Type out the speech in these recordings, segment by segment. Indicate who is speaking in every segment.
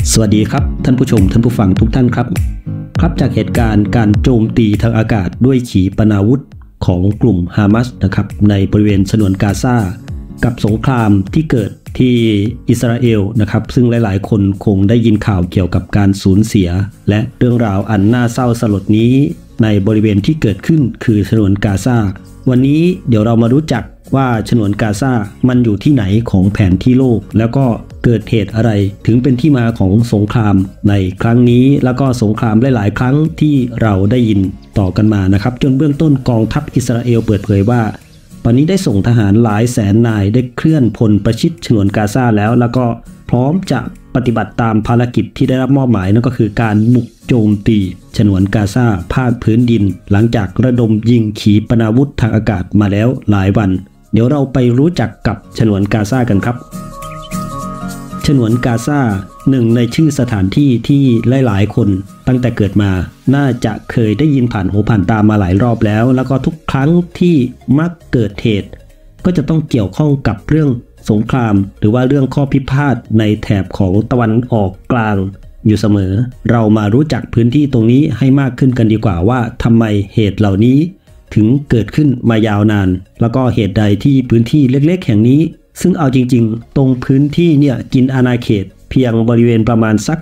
Speaker 1: สวัสดีครับท่านผู้ชมท่านผู้ฟังทุกท่านครับจากเหตุการณ์การโจมตีทางอากาศด้วยขีปนาวุธของกลุ่มฮามาสนะครับในบริเวณฉนวนกาซากับสงครามที่เกิดที่อิสราเอลนะครับซึ่งหลายๆคนคงได้ยินข่าวเกี่ยวกับการสูญเสียและเรื่องราวอันน่าเศร้าสลดนี้ในบริเวณที่เกิดขึ้นคือฉนวนกาซาวันนี้เดี๋ยวเรามารู้จักว่าฉนวนกาซามันอยู่ที่ไหนของแผนที่โลกแล้วก็เกิดเหตุอะไรถึงเป็นที่มาของสงครามในครั้งนี้แล้วก็สงครามหลายๆครั้งที่เราได้ยินต่อกันมานะครับจนเบื้องต้นกองทัพอิสราเอลเปิดเผยว่าตอนนี้ได้ส่งทหารหลายแสนนายได้เคลื่อนพลประชิดฉนวนกาซาแล้วก็พร้อมจะปฏิบัติตามภารกิจที่ได้รับมอบหมายนั่นก็คือการบุกโจมตีฉนวนกาซาภาคพื้นดินหลังจากระดมยิงขีปนาวุธทางอากาศมาแล้วหลายวันเดี๋ยวเราไปรู้จักกับฉนวนกาซากันครับฉนวนกาซาหนึ่งในชื่อสถานที่ที่หลายๆคนตั้งแต่เกิดมาน่าจะเคยได้ยินผ่านหูผ่านตามาหลายรอบแล้วก็ทุกครั้งที่มักเกิดเหตุก็จะต้องเกี่ยวข้องกับเรื่องสงครามหรือว่าเรื่องข้อพิพาทในแถบของตะวันออกกลางอยู่เสมอเรามารู้จักพื้นที่ตรงนี้ให้มากขึ้นกันดีกว่าว่าทำไมเหตุเหล่านี้ถึงเกิดขึ้นมายาวนานแล้วก็เหตุใดที่พื้นที่เล็กๆแห่งนี้ซึ่งเอาจริงๆตรงพื้นที่เนี่ยกินอาณาเขตเพียงบริเวณประมาณสัก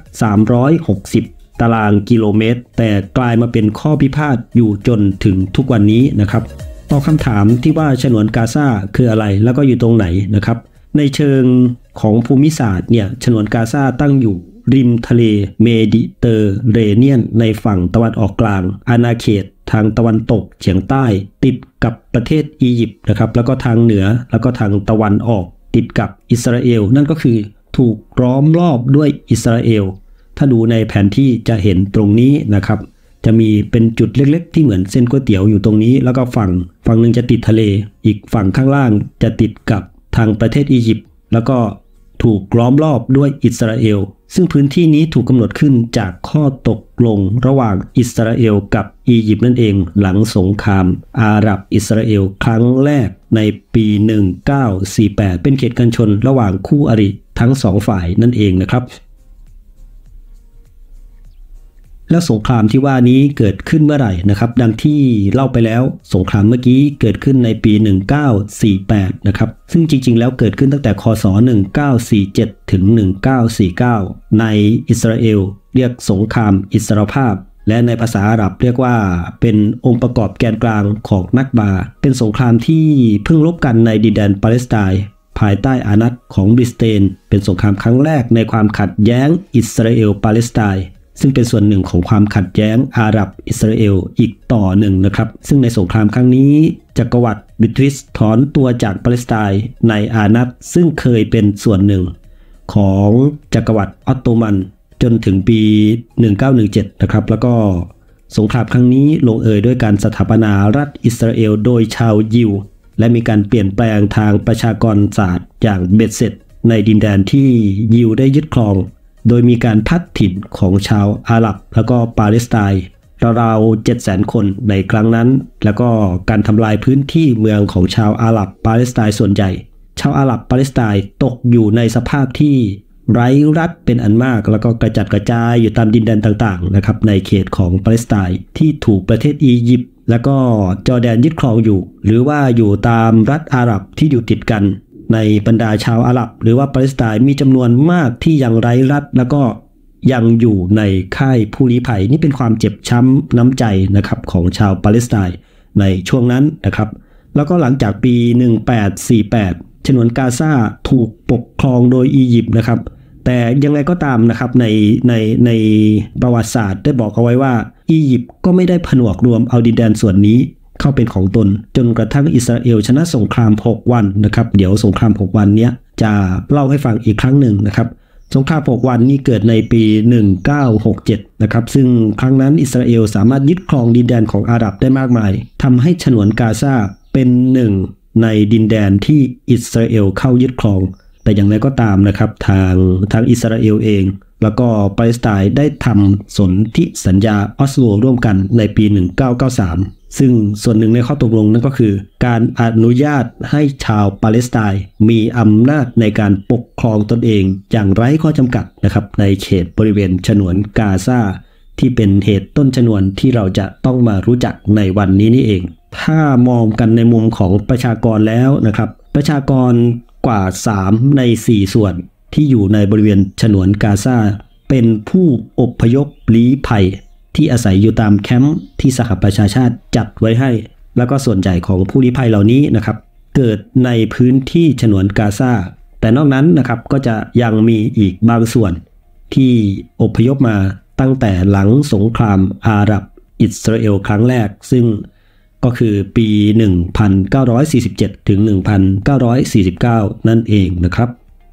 Speaker 1: 360ตารางกิโลเมตรแต่กลายมาเป็นข้อพิพาทอยู่จนถึงทุกวันนี้นะครับตอบคำถามที่ว่าฉนวนกาซาคืออะไรแล้วก็อยู่ตรงไหนนะครับในเชิงของภูมิศาสตร์เนี่ยฉนวนกาซาตั้งอยู่ริมทะเลเมดิเตอร์เรเนียนในฝั่งตะวันออกกลางอาณาเขตทางตะวันตกเฉียงใต้ติดกับประเทศอียิปต์นะครับแล้วก็ทางเหนือแล้วก็ทางตะวันออกติดกับอิสราเอลนั่นก็คือถูกล้อมรอบด้วยอิสราเอลถ้าดูในแผนที่จะเห็นตรงนี้นะครับจะมีเป็นจุดเล็กๆที่เหมือนเส้นก๋วยเตี๋ยวอยู่ตรงนี้แล้วก็ฝั่งหนึ่งจะติดทะเลอีกฝั่งข้างล่างจะติดกับทางประเทศอียิปต์แล้วก็ถูกล้อมรอบด้วยอิสราเอลซึ่งพื้นที่นี้ถูกกำหนดขึ้นจากข้อตกลงระหว่างอิสราเอลกับอียิปต์นั่นเองหลังสงครามอาหรับอิสราเอลครั้งแรกในปี1948เป็นเขตกันชนระหว่างคู่อริทั้งสองฝ่ายนั่นเองนะครับแล้วสงครามที่ว่านี้เกิดขึ้นเมื่อไหร่นะครับดังที่เล่าไปแล้วสงครามเมื่อกี้เกิดขึ้นในปี1948นะครับซึ่งจริงๆแล้วเกิดขึ้นตั้งแต่คศ1947ถึง1949ในอิสราเอลเรียกสงครามอิสรภาพและในภาษาอาหรับเรียกว่าเป็นองค์ประกอบแกนกลางของนักบาเป็นสงครามที่เพิ่งรบกันในดินแดนปาเลสไตน์ภายใต้อานัตของบริสเตนเป็นสงครามครั้งแรกในความขัดแย้งอิสราเอลปาเลสไตน์ซึ่งเป็นส่วนหนึ่งของความขัดแย้งอาหรับอิสราเอลอีกต่อหนึ่งนะครับซึ่งในสงครามครั้งนี้จักรวรรดิบริติชถอนตัวจากปาเลสไตน์ในอานัตซึ่งเคยเป็นส่วนหนึ่งของจักรวรรดิออตโตมันจนถึงปี1917นะครับแล้วก็สงครามครั้งนี้ลงเอยด้วยการสถาปนารัฐอิสราเอลโดยชาวยิวและมีการเปลี่ยนแปลงทางประชากรศาสตร์อย่างเบ็ดเสร็จในดินแดนที่ยิวได้ยึดครองโดยมีการพัดถิ่นของชาวอาหรับแล้วก็ปาเลสไตน์ราวๆ 700,000 คนในครั้งนั้นแล้วก็การทำลายพื้นที่เมืองของชาวอาหรับปาเลสไตน์ส่วนใหญ่ชาวอาหรับปาเลสไตน์ตกอยู่ในสภาพที่ไร้รัฐเป็นอันมากแล้วก็กระจัดกระจายอยู่ตามดินแดนต่างๆนะครับในเขตของปาเลสไตน์ที่ถูกประเทศอียิปต์แล้วก็จอร์แดนยึดครองอยู่หรือว่าอยู่ตามรัฐอาหรับที่อยู่ติดกันในบรรดาชาวอาหรับหรือว่าปาเลสไตน์มีจำนวนมากที่ยังไร้รัฐแล้วก็ยังอยู่ในค่ายผู้ลี้ภัยนี่เป็นความเจ็บช้ำน้ำใจนะครับของชาวปาเลสไตน์ในช่วงนั้นนะครับแล้วก็หลังจากปี1848ฉนวนกาซาถูกปกครองโดยอียิปต์นะครับแต่ยังไงก็ตามนะครับในประวัติศาสตร์ได้บอกเอาไว้ว่าอียิปต์ก็ไม่ได้ผนวกรวมเอาดินแดนส่วนนี้เข้าเป็นของตนจนกระทั่งอิสราเอลชนะสงคราม6วันนะครับเดี๋ยวสงคราม6วันเนี้ยจะเล่าให้ฟังอีกครั้งหนึ่งนะครับสงคราม6วันนี้เกิดในปี1967นะครับซึ่งครั้งนั้นอิสราเอลสามารถยึดครองดินแดนของอาหรับได้มากมายทำให้ฉนวนกาซาเป็นหนึ่งในดินแดนที่อิสราเอลเข้ายึดครองแต่อย่างไรก็ตามนะครับทางอิสราเอลเองแล้วก็ปาเลสไตน์ได้ทำสนธิสัญญาออสโลร่วมกันในปี1993 ซึ่งส่วนหนึ่งในข้อตกลงนั่นก็คือการอนุญาตให้ชาวปาเลสไตน์มีอำนาจในการปกครองตนเองอย่างไร้ข้อจำกัดนะครับในเขตบริเวณฉนวนกาซาที่เป็นเหตุต้นชนวนที่เราจะต้องมารู้จักในวันนี้นี่เองถ้ามองกันในมุมของประชากรแล้วนะครับประชากรกว่า3 ใน 4ส่วนที่อยู่ในบริเวณฉนวนกาซาเป็นผู้อพยพลี้ภัยที่อาศัยอยู่ตามแคมป์ที่สหประชาชาติจัดไว้ให้แล้วก็ส่วนใหญ่ของผู้ลี้ภัยเหล่านี้นะครับเกิดในพื้นที่ฉนวนกาซาแต่นอกนั้นนะครับก็จะยังมีอีกบางส่วนที่อพยพมาตั้งแต่หลังสงครามอาหรับอิสราเอลครั้งแรกซึ่งก็คือปี 1947 ถึง 1949 นั่นเองนะครับ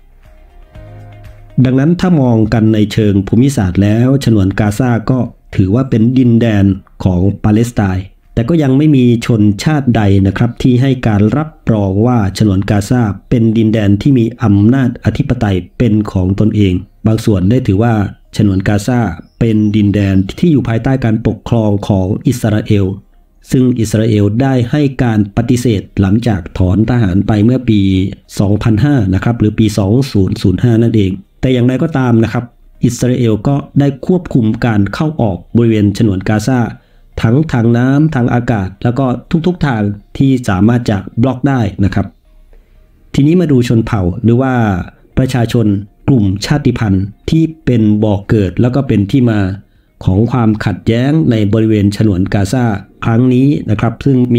Speaker 1: ดังนั้นถ้ามองกันในเชิงภูมิศาสตร์แล้วฉนวนกาซาก็ถือว่าเป็นดินแดนของปาเลสไตน์แต่ก็ยังไม่มีชนชาติใดนะครับที่ให้การรับรองว่าฉนวนกาซาเป็นดินแดนที่มีอำนาจอธิปไตยเป็นของตนเองบางส่วนได้ถือว่าฉนวนกาซาเป็นดินแดนที่อยู่ภายใต้การปกครองของอิสราเอลซึ่งอิสราเอลได้ให้การปฏิเสธหลังจากถอนทหารไปเมื่อปี 2005 นะครับหรือปี 2005 นั่นเองแต่อย่างไรก็ตามนะครับอิสราเอลก็ได้ควบคุมการเข้าออกบริเวณฉนวนกาซาทั้งทางน้ำทางอากาศแล้วก็ทุกทางที่สามารถจะบล็อกได้นะครับทีนี้มาดูชนเผ่าหรือว่าประชาชนกลุ่มชาติพันธุ์ที่เป็นบ่อกเกิดแล้วก็เป็นที่มาของความขัดแย้งในบริเวณฉนวนกาซาครั้งนี้นะครับซึ่งมี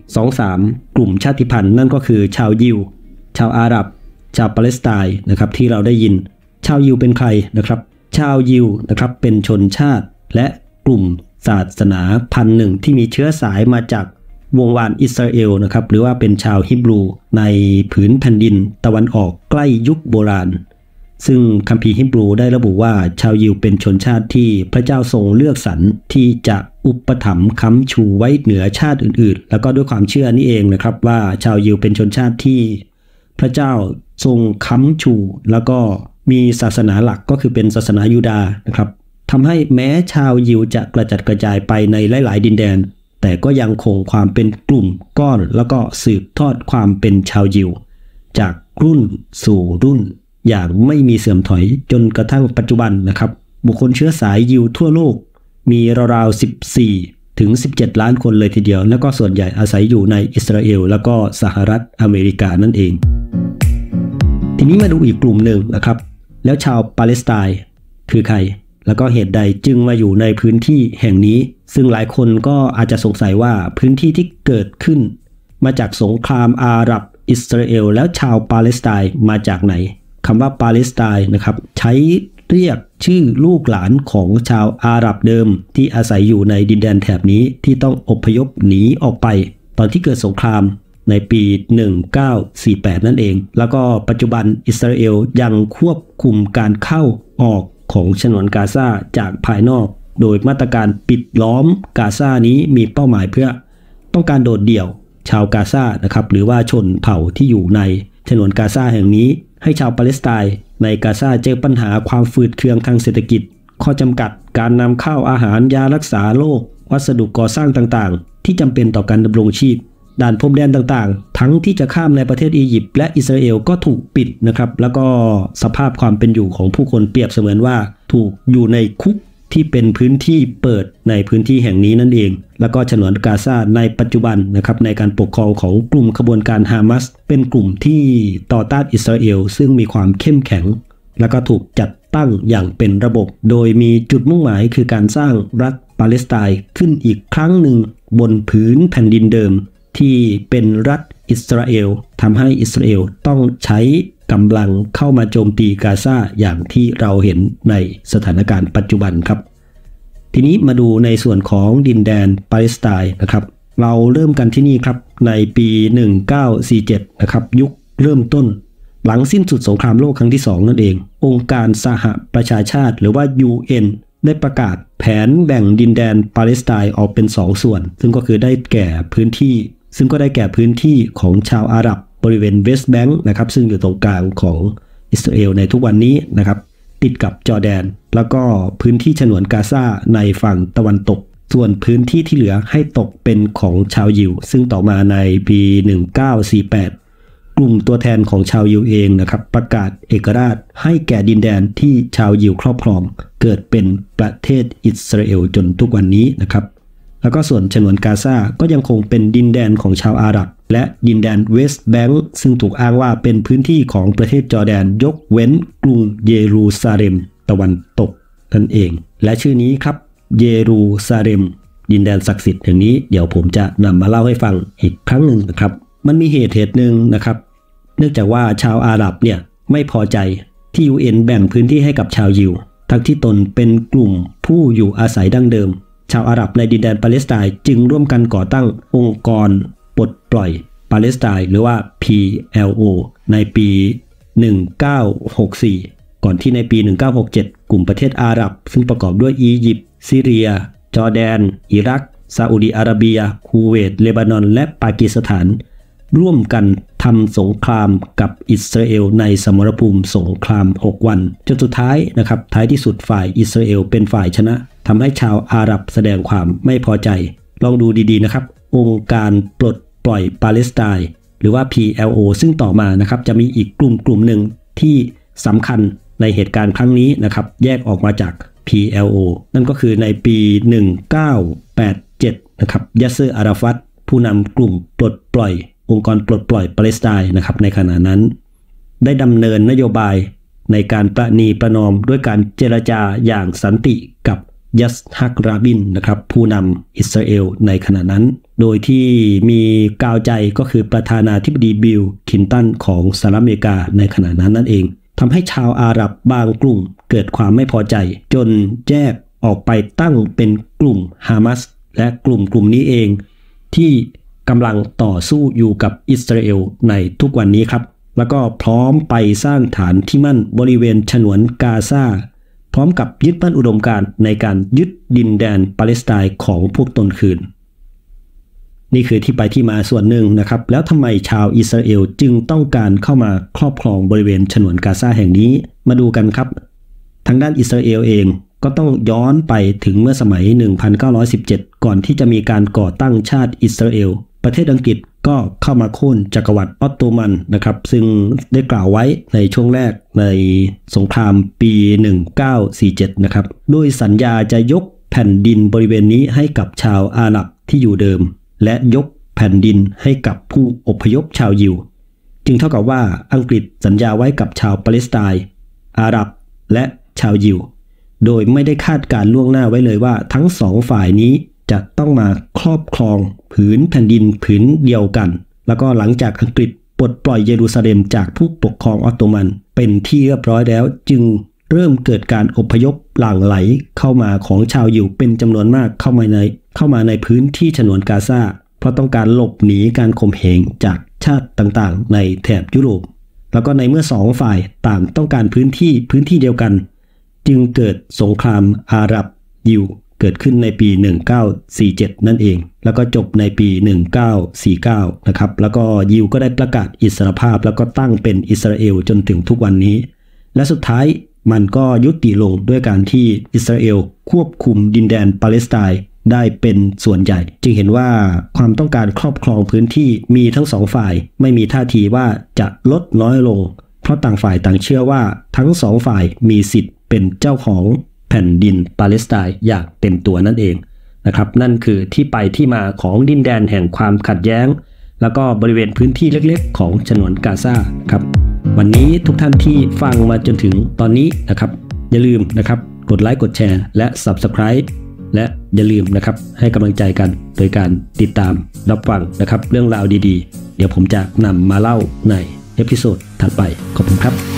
Speaker 1: 2-3 กลุ่มชาติพันธุ์นั่นก็คือชาวยิวชาวอาหรับชาวปาเลสไตน์นะครับที่เราได้ยินชาวยิวเป็นใครนะครับชาวยิวนะครับเป็นชนชาติและกลุ่มศาสนาพันธุ์หนึ่งที่มีเชื้อสายมาจากวงวานอิสราเอลนะครับหรือว่าเป็นชาวฮิบรูในผืนแผ่นดินตะวันออกใกล้ยุคโบราณซึ่งคัมภีร์ฮิบรูได้ระบุว่าชาวยิวเป็นชนชาติที่พระเจ้าทรงเลือกสรรที่จะอุปถัมภ์ค้ำชูไว้เหนือชาติอื่นๆแล้วก็ด้วยความเชื่อนี่เองนะครับว่าชาวยิวเป็นชนชาติที่พระเจ้าทรงค้ำชูแล้วก็มีศาสนาหลักก็คือเป็นศาสนายูดาห์นะครับทำให้แม้ชาวยิวจะกระจัดกระจายไปในหลายๆดินแดนแต่ก็ยังคงความเป็นกลุ่มก้อนแล้วก็สืบทอดความเป็นชาวยิวจากรุ่นสู่รุ่นอย่างไม่มีเสื่อมถอยจนกระทั่งปัจจุบันนะครับบุคคลเชื้อสายยิวทั่วโลกมีราวๆ14 ถึง 17 ล้านคนเลยทีเดียวแล้วก็ส่วนใหญ่อาศัยอยู่ในอิสราเอลแล้วก็สหรัฐอเมริกานั่นเองทีนี้มาดูอีกกลุ่มหนึ่งนะครับแล้วชาวปาเลสไตน์คือใครแล้วก็เหตุใดจึงมาอยู่ในพื้นที่แห่งนี้ซึ่งหลายคนก็อาจจะสงสัยว่าพื้นที่ที่เกิดขึ้นมาจากสงครามอาหรับอิสราเอลแล้วชาวปาเลสไตน์มาจากไหนคำว่าปาเลสไตน์นะครับใช้เรียกชื่อลูกหลานของชาวอาหรับเดิมที่อาศัยอยู่ในดินแดนแถบนี้ที่ต้องอพยพหนีออกไปตอนที่เกิดสงครามในปี 1948 นั่นเองแล้วก็ปัจจุบันอิสราเอลยังควบคุมการเข้าออกของฉนวนกาซาจากภายนอกโดยมาตรการปิดล้อมกาซานี้มีเป้าหมายเพื่อต้องการโดดเดี่ยวชาวกาซานะครับหรือว่าชนเผ่าที่อยู่ในฉนวนกาซาแห่งนี้ให้ชาวปาเลสไตน์ในกาซาเจอปัญหาความฝืดเคืองทางเศรษฐกิจข้อจำกัดการนำเข้าอาหารยารักษาโรควัสดุก่อสร้างต่างๆที่จำเป็นต่อการดำรงชีพด่านพรมแดนต่างๆทั้งที่จะข้ามในประเทศอียิปต์และอิสราเอลก็ถูกปิดนะครับแล้วก็สภาพความเป็นอยู่ของผู้คนเปรียบเสมือนว่าถูกอยู่ในคุกที่เป็นพื้นที่เปิดในพื้นที่แห่งนี้นั่นเองแล้วก็ฉนวนกาซาในปัจจุบันนะครับในการปกครองของกลุ่มขบวนการฮามาสเป็นกลุ่มที่ต่อต้านอิสราเอลซึ่งมีความเข้มแข็งแล้วก็ถูกจัดตั้งอย่างเป็นระบบโดยมีจุดมุ่งหมายคือการสร้างรัฐปาเลสไตน์ขึ้นอีกครั้งหนึ่งบนพื้นแผ่นดินเดิมที่เป็นรัฐอิสราเอลทำให้อิสราเอลต้องใช้กำลังเข้ามาโจมตีกาซาอย่างที่เราเห็นในสถานการณ์ปัจจุบันครับทีนี้มาดูในส่วนของดินแดนปาเลสไตน์นะครับเราเริ่มกันที่นี่ครับในปี 1947 นะครับยุคเริ่มต้นหลังสิ้นสุดสงครามโลกครั้งที่ 2 นั่นเององค์การสหประชาชาติหรือว่า UN ได้ประกาศแผนแบ่งดินแดนปาเลสไตน์ออกเป็น2ส่วนซึ่งก็คือได้แก่พื้นที่ของชาวอาหรับบริเวณเวสต์แบงค์นะครับซึ่งอยู่ตรงกลางของอิสราเอลในทุกวันนี้นะครับติดกับจอร์แดนแล้วก็พื้นที่ฉนวนกาซาในฝั่งตะวันตกส่วนพื้นที่ที่เหลือให้ตกเป็นของชาวยิวซึ่งต่อมาในปี 1948 กลุ่มตัวแทนของชาวยิวเองนะครับประกาศเอกราชให้แก่ดินแดนที่ชาวยิวครอบครองเกิดเป็นประเทศอิสราเอลจนทุกวันนี้นะครับแล้วก็ส่วนฉนวนกาซาก็ยังคงเป็นดินแดนของชาวอาหรับและดินแดนเวสต์แบงก์ซึ่งถูกอ้างว่าเป็นพื้นที่ของประเทศจอร์แดนยกเว้นกรุงเยรูซาเล็มตะวันตกนั่นเองและชื่อนี้ครับเยรูซาเล็มดินแดนศักดิ์สิทธิ์อย่างนี้เดี๋ยวผมจะนำมาเล่าให้ฟังอีกครั้งหนึ่งนะครับมันมีเหตุหนึ่งนะครับเนื่องจากว่าชาวอาหรับเนี่ยไม่พอใจที่ UN แบ่งพื้นที่ให้กับชาวยิวทั้งที่ตนเป็นกลุ่มผู้อยู่อาศัยดั้งเดิมชาวอาหรับในดินแดนปาเลสไตน์จึงร่วมกันก่อตั้งองค์กรปลดปล่อยปาเลสไตน์หรือว่า PLO ในปี 1964 ก่อนที่ในปี 1967 กลุ่มประเทศอาหรับซึ่งประกอบด้วยอียิปต์ซีเรียจอร์แดนอิรักซาอุดิอาระเบียคูเวตเลบานอนและปากีสถานร่วมกันทำสงครามกับอิสราเอลในสมรภูมิสงคราม 6 วันจนสุดท้ายนะครับท้ายที่สุดฝ่ายอิสราเอลเป็นฝ่ายชนะทำให้ชาวอาหรับแสดงความไม่พอใจลองดูดีๆนะครับองค์การปลดปล่อยปาเลสไตน์หรือว่า PLO ซึ่งต่อมานะครับจะมีอีกกลุ่มหนึ่งที่สำคัญในเหตุการณ์ครั้งนี้นะครับแยกออกมาจาก PLO นั่นก็คือในปี 1987 นะครับยาสเซอร์อาราฟัตผู้นำกลุ่มปลดปล่อยองค์กรปลดปล่อยปาเลสไตน์นะครับในขณะนั้นได้ดำเนินนโยบายในการประนีประนอมด้วยการเจรจาอย่างสันติกับยัสฮักราบินนะครับผู้นำอิสราเอลในขณะนั้นโดยที่มีกาวใจก็คือประธานาธิบดีบิลคลินตันของสหรัฐอเมริกาในขณะนั้นนั่นเองทำให้ชาวอาหรับบางกลุ่มเกิดความไม่พอใจจนแยกออกไปตั้งเป็นกลุ่มฮามาสและกลุ่มนี้เองที่กำลังต่อสู้อยู่กับอิสราเอลในทุกวันนี้ครับแล้วก็พร้อมไปสร้างฐานที่มั่นบริเวณฉนวนกาซาพร้อมกับยึดมั่นอุดมการณ์ในการยึดดินแดนปาเลสไตน์ของพวกตนคืนนี่คือที่ไปที่มาส่วนหนึ่งนะครับแล้วทำไมชาวอิสราเอลจึงต้องการเข้ามาครอบครองบริเวณฉนวนกาซาแห่งนี้มาดูกันครับทางด้านอิสราเอลเองก็ต้องย้อนไปถึงเมื่อสมัย 1917 ก่อนที่จะมีการก่อตั้งชาติอิสราเอลประเทศอังกฤษก็เข้ามาโค่นจักรวรรดิออตโตมันนะครับซึ่งได้กล่าวไว้ในช่วงแรกในสงครามปี 1947 นะครับด้วยสัญญาจะยกแผ่นดินบริเวณนี้ให้กับชาวอาหรับที่อยู่เดิมและยกแผ่นดินให้กับผู้อพยพชาวยิวจึงเท่ากับว่าอังกฤษสัญญาไว้กับชาวปาเลสไตน์อาหรับและชาวยิวโดยไม่ได้คาดการล่วงหน้าไว้เลยว่าทั้งสองฝ่ายนี้จะต้องมาครอบครองผืนแผ่นดินผืนเดียวกันแล้วก็หลังจากอังกฤษปลดปล่อยเยรูซาเล็มจากผู้ปกครองออตโตมันเป็นที่เรียบร้อยแล้วจึงเริ่มเกิดการอพยพหลั่งไหลเข้ามาของชาวยิวเป็นจำนวนมากเข้ามาในพื้นที่ฉนวนกาซาเพราะต้องการหลบหนีการข่มเหงจากชาติต่างๆในแถบยุโรปแล้วก็ในเมื่อสองฝ่ายต่างต้องการพื้นที่เดียวกันจึงเกิดสงครามอาหรับยิวเกิดขึ้นในปี 1947 นั่นเองแล้วก็จบในปี 1949 นะครับแล้วก็ยิวก็ได้ประกาศอิสรภาพแล้วก็ตั้งเป็นอิสราเอลจนถึงทุกวันนี้และสุดท้ายมันก็ยุติลงด้วยการที่อิสราเอลควบคุมดินแดนปาเลสไตน์ได้เป็นส่วนใหญ่จึงเห็นว่าความต้องการครอบครองพื้นที่มีทั้งสองฝ่ายไม่มีท่าทีว่าจะลดน้อยลงเพราะต่างฝ่ายต่างเชื่อว่าทั้งสองฝ่ายมีสิทธิ์เป็นเจ้าของแผ่นดินปาเลสไตน์อย่างเต็มตัวนั่นเองนะครับนั่นคือที่ไปที่มาของดินแดนแห่งความขัดแย้งแล้วก็บริเวณพื้นที่เล็กๆของฉนวนกาซาครับวันนี้ทุกท่านที่ฟังมาจนถึงตอนนี้นะครับอย่าลืมนะครับกดไลค์กดแชร์และ Subscribe และอย่าลืมนะครับให้กำลังใจกันโดยการติดตามรับฟังนะครับเรื่องราวดีๆเดี๋ยวผมจะนำมาเล่าในเอพิโซดถัดไปขอบคุณครับ